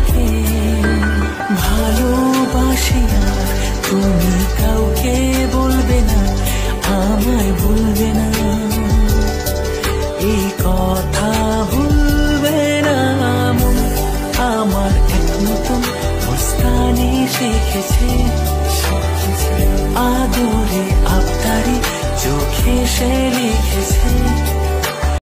তোমাকে ভালোবাসি আর তুমি কাউকে বলবে না, আমায় ভুলবে না, এই কথা ভুলবে না। মন আমার এক নতুন মস্তানি শিখেছে।